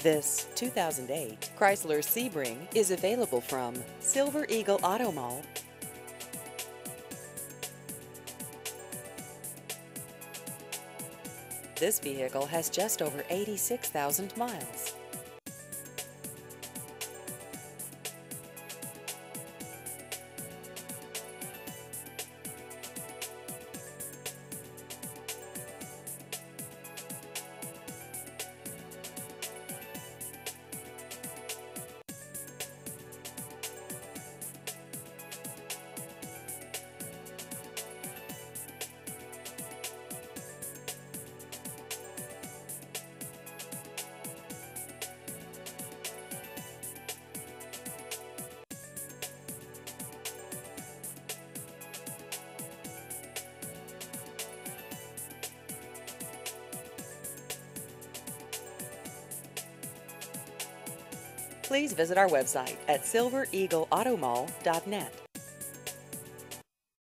This 2008 Chrysler Sebring is available from Silver Eagle Auto Mall. This vehicle has just over 86,000 miles. Please visit our website at silvereagleautomall.net.